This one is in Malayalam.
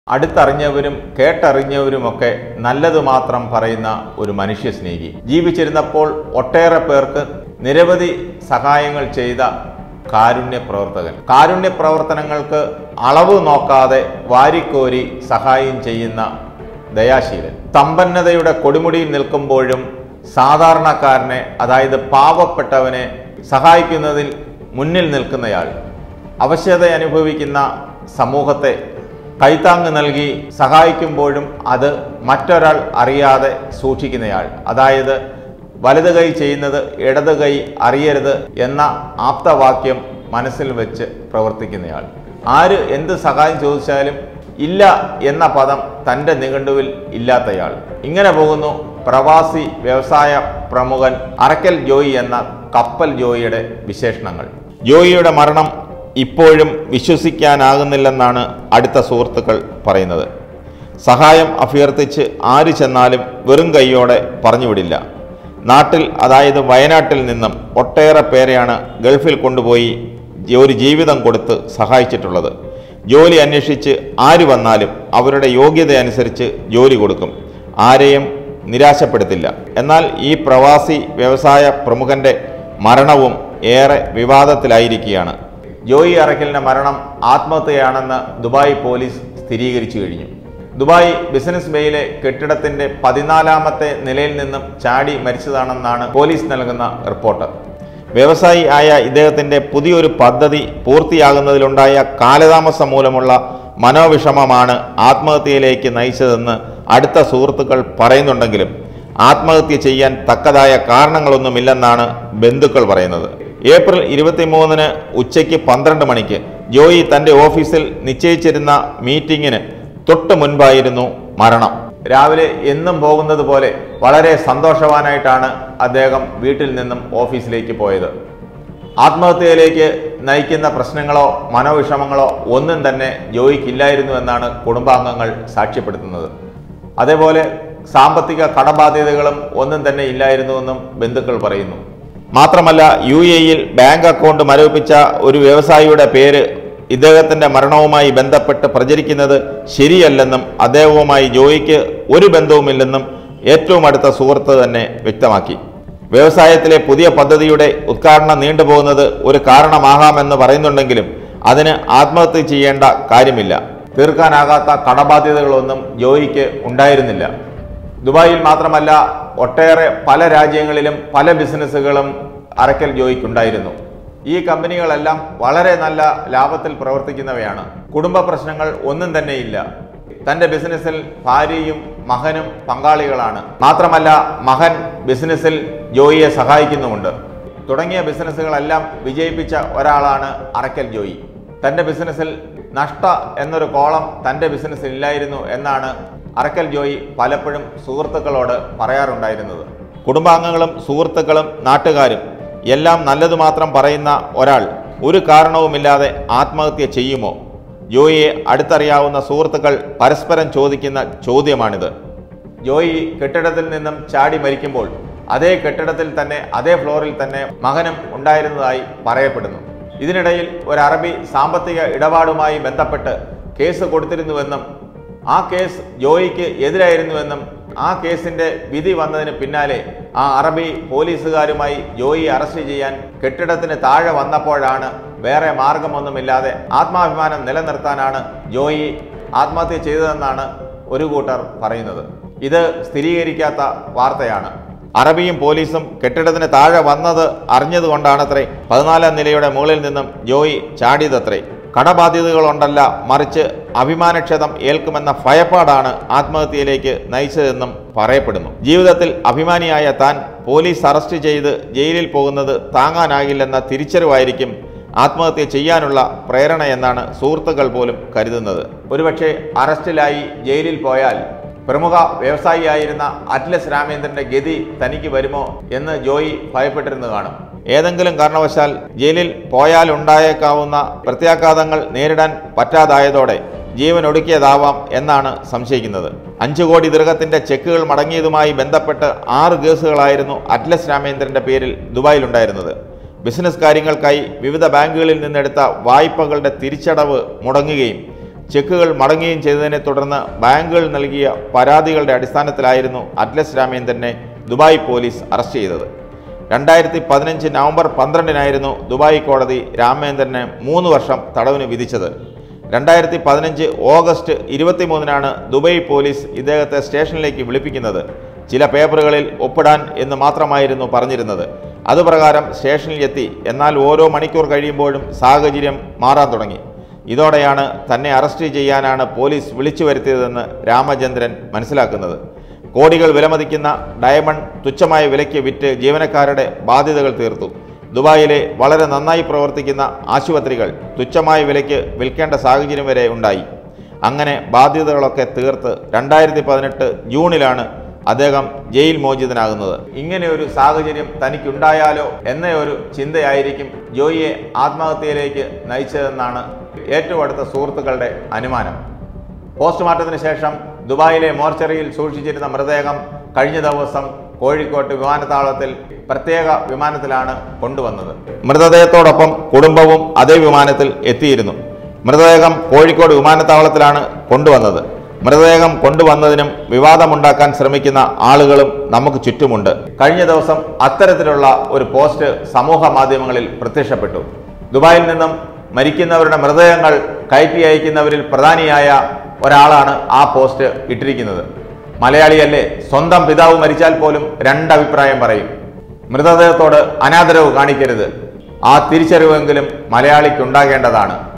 അടുത്തറിഞ്ഞവരും കേട്ടറിഞ്ഞവരുമൊക്കെ നല്ലത് മാത്രം പറയുന്ന ഒരു മനുഷ്യസ്നേഹി. ജീവിച്ചിരുന്നപ്പോൾ ഒട്ടേറെ പേർക്ക് നിരവധി സഹായങ്ങൾ ചെയ്ത കാരുണ്യ പ്രവർത്തകൻ. കാരുണ്യ പ്രവർത്തനങ്ങൾക്ക് അളവ് നോക്കാതെ വാരിക്കോരി സഹായം ചെയ്യുന്ന ദയാശീലൻ. സമ്പന്നതയുടെ കൊടുമുടിയിൽ നിൽക്കുമ്പോഴും സാധാരണക്കാരനെ, അതായത് പാവപ്പെട്ടവനെ സഹായിക്കുന്നതിൽ മുന്നിൽ നിൽക്കുന്നയാൾ. അവശത അനുഭവിക്കുന്ന സമൂഹത്തെ കൈത്താങ്ങ് നൽകി സഹായിക്കുമ്പോഴും അത് മറ്റൊരാൾ അറിയാതെ സൂക്ഷിക്കുന്നയാൾ. അതായത് വലത് കൈ ചെയ്യുന്നത് ഇടത് കൈ അറിയരുത് എന്ന ആപ്തവാക്യം മനസ്സിൽ വെച്ച് പ്രവർത്തിക്കുന്നയാൾ. ആര് എന്ത് സഹായം ചോദിച്ചാലും ഇല്ല എന്ന പദം തൻ്റെ നിഘണ്ടുവിൽ ഇല്ലാത്തയാൾ. ഇങ്ങനെ പോകുന്നു പ്രവാസി വ്യവസായ പ്രമുഖൻ അറക്കൽ ജോയി എന്ന കപ്പൽ ജോയിയുടെ വിശേഷണങ്ങൾ. ജോയിയുടെ മരണം ഇപ്പോഴും വിശ്വസിക്കാനാകുന്നില്ലെന്നാണ് അടുത്ത സുഹൃത്തുക്കൾ പറയുന്നത്. സഹായം അഭ്യർത്ഥിച്ച് ആര് ചെന്നാലും വെറും കൈയോടെ പറഞ്ഞുവിടില്ല. നാട്ടിൽ, അതായത് വയനാട്ടിൽ നിന്നും ഒട്ടേറെ പേരെയാണ് ഗൾഫിൽ കൊണ്ടുപോയി ഒരു ജീവിതം കൊടുത്ത് സഹായിച്ചിട്ടുള്ളത്. ജോലി അന്വേഷിച്ച് ആര് വന്നാലും അവരുടെ യോഗ്യത അനുസരിച്ച് ജോലി കൊടുക്കും. ആരെയും നിരാശപ്പെടുത്തില്ല. എന്നാൽ ഈ പ്രവാസി വ്യവസായ പ്രമുഖന്റെ മരണവും ഏറെ വിവാദത്തിലായിരിക്കുകയാണ്. ജോയി അറക്കലിന്റെ മരണം ആത്മഹത്യയാണെന്ന് ദുബായ് പോലീസ് സ്ഥിരീകരിച്ചു കഴിഞ്ഞു. ദുബായ് ബിസിനസ് ബേയിലെ കെട്ടിടത്തിന്റെ 14ാമത്തെ നിലയിൽ നിന്നും ചാടി മരിച്ചതാണെന്നാണ് പോലീസ് നൽകുന്ന റിപ്പോർട്ട്. വ്യവസായി ആയ ഇദ്ദേഹത്തിന്റെ പുതിയൊരു പദ്ധതി പൂർത്തിയാകുന്നതിലുണ്ടായ കാലതാമസം മൂലമുള്ള മനോവിഷമമാണ് ആത്മഹത്യയിലേക്ക് നയിച്ചതെന്ന് അടുത്ത സുഹൃത്തുക്കൾ പറയുന്നുണ്ടെങ്കിലും ആത്മഹത്യ ചെയ്യാൻ തക്കതായ കാരണങ്ങളൊന്നുമില്ലെന്നാണ് ബന്ധുക്കൾ പറയുന്നത്. ഏപ്രിൽ 23 ഉച്ചയ്ക്ക് 12 മണിക്ക് ജോയി തൻ്റെ ഓഫീസിൽ നിശ്ചയിച്ചിരുന്ന മീറ്റിങ്ങിന് തൊട്ട് മുൻപായിരുന്നു മരണം. രാവിലെ എന്നും പോകുന്നത് പോലെ വളരെ സന്തോഷവാനായിട്ടാണ് അദ്ദേഹം വീട്ടിൽ നിന്നും ഓഫീസിലേക്ക് പോയത്. ആത്മഹത്യയിലേക്ക് നയിക്കുന്ന പ്രശ്നങ്ങളോ മനോവിഷമങ്ങളോ ഒന്നും തന്നെ ജോയിക്കില്ലായിരുന്നു എന്നാണ് കുടുംബാംഗങ്ങൾ സാക്ഷ്യപ്പെടുത്തുന്നത്. അതേപോലെ സാമ്പത്തിക കടബാധ്യതകളും ഒന്നും തന്നെ ഇല്ലായിരുന്നുവെന്നും ബന്ധുക്കൾ പറയുന്നു. മാത്രമല്ല UAE-യിൽ ബാങ്ക് അക്കൗണ്ട് മരവിപ്പിച്ച ഒരു വ്യവസായിയുടെ പേര് ഇദ്ദേഹത്തിൻ്റെ മരണവുമായി ബന്ധപ്പെട്ട് പ്രചരിക്കുന്നത് ശരിയല്ലെന്നും അദ്ദേഹവുമായി ജോയിക്ക് ഒരു ബന്ധവുമില്ലെന്നും ഏറ്റവും അടുത്ത സുഹൃത്ത് തന്നെ വ്യക്തമാക്കി. വ്യവസായത്തിലെ പുതിയ പദ്ധതിയുടെ ഉദ്ഘാടനം നീണ്ടുപോകുന്നത് ഒരു കാരണമാകാമെന്ന് പറയുന്നുണ്ടെങ്കിലും അതിന് ആത്മഹത്യ ചെയ്യേണ്ട കാര്യമില്ല. തീർക്കാനാകാത്ത കടബാധ്യതകളൊന്നും ജോയിക്ക് ഉണ്ടായിരുന്നില്ല. ദുബായിൽ മാത്രമല്ല, ഒട്ടേറെ പല രാജ്യങ്ങളിലും പല ബിസിനസ്സുകളും അറക്കൽ ജോയിക്കുണ്ടായിരുന്നു. ഈ കമ്പനികളെല്ലാം വളരെ നല്ല ലാഭത്തിൽ പ്രവർത്തിക്കുന്നവയാണ്. കുടുംബ പ്രശ്നങ്ങൾ ഒന്നും തന്നെ ഇല്ല. തൻ്റെ ബിസിനസ്സിൽ ഭാര്യയും മകനും പങ്കാളികളാണ്. മാത്രമല്ല, മകൻ ബിസിനസ്സിൽ ജോയിയെ സഹായിക്കുന്നുമുണ്ട്. തുടങ്ങിയ ബിസിനസ്സുകളെല്ലാം വിജയിപ്പിച്ച ഒരാളാണ് അറക്കൽ ജോയി. തൻ്റെ ബിസിനസ്സിൽ നഷ്ട എന്നൊരു കോളം തൻ്റെ ബിസിനസ്സിൽ ഇല്ലായിരുന്നു എന്നാണ് അറക്കൽ ജോയി പലപ്പോഴും സുഹൃത്തുക്കളോട് പറയാറുണ്ടായിരുന്നത്. കുടുംബാംഗങ്ങളും സുഹൃത്തുക്കളും നാട്ടുകാരും എല്ലാം നല്ലത് മാത്രം പറയുന്ന ഒരാൾ ഒരു കാരണവുമില്ലാതെ ആത്മഹത്യ ചെയ്യുമോ? ജോയിയെ അടുത്തറിയാവുന്ന സുഹൃത്തുക്കൾ പരസ്പരം ചോദിക്കുന്ന ചോദ്യമാണിത്. ജോയി കെട്ടിടത്തിൽ നിന്നും ചാടി മരിക്കുമ്പോൾ അതേ കെട്ടിടത്തിൽ തന്നെ, അതേ ഫ്ലോറിൽ തന്നെ മകനും ഉണ്ടായിരുന്നതായി പറയപ്പെടുന്നു. ഇതിനിടയിൽ ഒരു അറബി സാമ്പത്തിക ഇടപാടുമായി ബന്ധപ്പെട്ട് കേസ് കൊടുത്തിരുന്നുവെന്നും ആ കേസ് ജോയിക്ക് എതിരായിരുന്നുവെന്നും ആ കേസിന്റെ വിധി വന്നതിന് പിന്നാലെ ആ അറബി പോലീസുകാരുമായി ജോയി അറസ്റ്റ് ചെയ്യാൻ കെട്ടിടത്തിന് താഴെ വന്നപ്പോഴാണ് വേറെ മാർഗമൊന്നുമില്ലാതെ ആത്മാഭിമാനം നിലനിർത്താനാണ് ജോയി ആത്മഹത്യ ചെയ്തതെന്നാണ് ഒരു കൂട്ടർ പറയുന്നത്. ഇത് സ്ഥിരീകരിക്കാത്ത വാർത്തയാണ്. അറബിയും പോലീസും കെട്ടിടത്തിന് താഴെ വന്നത് അറിഞ്ഞതുകൊണ്ടാണത്രേ 14ാം നിലയുടെ മുകളിൽ നിന്നും ജോയി ചാടിയതത്രേ. കടബാധ്യതകളുണ്ടല്ല, മറിച്ച് അഭിമാനക്ഷതം ഏൽക്കുമെന്ന ഭയപ്പാടാണ് ആത്മഹത്യയിലേക്ക് നയിച്ചതെന്നും പറയപ്പെടുന്നു. ജീവിതത്തിൽ അഭിമാനിയായ താൻ പോലീസ് അറസ്റ്റ് ചെയ്ത് ജയിലിൽ പോകുന്നത് താങ്ങാനാകില്ലെന്ന തിരിച്ചറിവായിരിക്കും ആത്മഹത്യ ചെയ്യാനുള്ള പ്രേരണയെന്നാണ് സുഹൃത്തുക്കൾ പോലും കരുതുന്നത്. ഒരുപക്ഷെ അറസ്റ്റിലായി ജയിലിൽ പോയാൽ പ്രമുഖ വ്യവസായിയായിരുന്ന അറ്റ്ലസ് രാമേന്ദ്രന്റെ ഗതി തനിക്ക് വരുമോ എന്ന് ജോയി ഭയപ്പെട്ടിരുന്നു കാണും. ഏതെങ്കിലും കാരണവശാൽ ജയിലിൽ പോയാൽ ഉണ്ടായേക്കാവുന്ന പ്രത്യാഘാതങ്ങൾ നേരിടാൻ പറ്റാതായതോടെ ജീവൻ ഒടുക്കിയതാവാം എന്നാണ് സംശയിക്കുന്നത്. 5 കോടി ദിർഹത്തിന്റെ ചെക്കുകൾ മടങ്ങിയതുമായി ബന്ധപ്പെട്ട് 6 കേസുകളായിരുന്നു അറ്റ്ലസ് രാമേന്ദ്രന്റെ പേരിൽ ദുബായിലുണ്ടായിരുന്നത്. ബിസിനസ് കാര്യങ്ങൾക്കായി വിവിധ ബാങ്കുകളിൽ നിന്നെടുത്ത വായ്പകളുടെ തിരിച്ചടവ് മുടങ്ങുകയും ചെക്കുകൾ മടങ്ങുകയും ചെയ്തതിനെ തുടർന്ന് ബാങ്കുകൾ നൽകിയ പരാതികളുടെ അടിസ്ഥാനത്തിലായിരുന്നു അറ്റ്ലസ് രാമേന്ദ്രനെ ദുബായ് പോലീസ് അറസ്റ്റ് ചെയ്തത്. 2015 നവംബർ 12-നായിരുന്നു ദുബായ് കോടതി രാമേന്ദ്രന് 3 വർഷം തടവിന് വിധിച്ചത്. 2015 ഓഗസ്റ്റ് 23-നാണ് ദുബായ് പോലീസ് ഇദ്ദേഹത്തെ സ്റ്റേഷനിലേക്ക് വിളിപ്പിക്കുന്നത്. ചില പേപ്പറുകളിൽ ഒപ്പിടാൻ എന്ന് മാത്രമായിരുന്നു പറഞ്ഞിരുന്നത്. അതുപ്രകാരം സ്റ്റേഷനിൽ എത്തി. എന്നാൽ ഓരോ മണിക്കൂർ കഴിയുമ്പോഴും സാഹചര്യം മാറാൻ തുടങ്ങി. ഇതോടെയാണ് തന്നെ അറസ്റ്റ് ചെയ്യാനാണ് പോലീസ് വിളിച്ചു വരുത്തിയതെന്ന് രാമചന്ദ്രൻ മനസ്സിലാക്കുന്നത്. കോടികൾ വിലമതിക്കുന്ന ഡയമണ്ട് തുച്ഛമായ വിലയ്ക്ക് വിറ്റ് ജീവനക്കാരുടെ ബാധ്യതകൾ തീർത്തു. ദുബായിലെ വളരെ നന്നായി പ്രവർത്തിക്കുന്ന ആശുപത്രികൾ തുച്ഛമായ വിലയ്ക്ക് വിൽക്കേണ്ട സാഹചര്യം വരെ ഉണ്ടായി. അങ്ങനെ ബാധ്യതകളൊക്കെ തീർത്ത് 2018 ജൂണിലാണ് അദ്ദേഹം ജയിൽ മോചിതനാകുന്നത്. ഇങ്ങനെ ഒരു സാഹചര്യം തനിക്കുണ്ടായാലോ എന്ന ഒരു ചിന്തയായിരിക്കും ജോയിയെ ആത്മഹത്യയിലേക്ക് നയിച്ചതെന്നാണ് ഏറ്റവും അടുത്ത സുഹൃത്തുക്കളുടെ അനുമാനം. പോസ്റ്റ്മോർട്ടത്തിന് ശേഷം ദുബായിലെ മോർച്ചറിയിൽ സൂക്ഷിച്ചിരുന്ന മൃതദേഹം കഴിഞ്ഞ ദിവസം കോഴിക്കോട്ട് വിമാനത്താവളത്തിൽ പ്രത്യേക വിമാനത്തിലാണ് കൊണ്ടുവന്നത്. മൃതദേഹത്തോടൊപ്പം കുടുംബവും അതേ വിമാനത്തിൽ എത്തിയിരുന്നു. മൃതദേഹം കോഴിക്കോട് വിമാനത്താവളത്തിലാണ് കൊണ്ടുവന്നത്. മൃതദേഹം കൊണ്ടുവന്നതിനും വിവാദമുണ്ടാക്കാൻ ശ്രമിക്കുന്ന ആളുകളും നമുക്ക് ചുറ്റുമുണ്ട്. കഴിഞ്ഞ ദിവസം അത്തരത്തിലുള്ള ഒരു പോസ്റ്റ് സമൂഹ മാധ്യമങ്ങളിൽ പ്രത്യക്ഷപ്പെട്ടു. ദുബായിൽ നിന്നും മരിക്കുന്നവരുടെ മൃതദേഹങ്ങൾ കയറ്റി അയക്കുന്നവരിൽ പ്രധാനിയായ ഒരാളാണ് ആ പോസ്റ്റ് ഇട്ടിരിക്കുന്നത്. മലയാളിയല്ലേ, സ്വന്തം പിതാവ് മരിച്ചാൽ പോലും രണ്ടഭിപ്രായം പറയും. മൃതദേഹത്തോട് അനാദരവ് കാണിക്കരുത്. ആ തിരിച്ചറിവെങ്കിലും മലയാളിക്കുണ്ടാകേണ്ടതാണ്.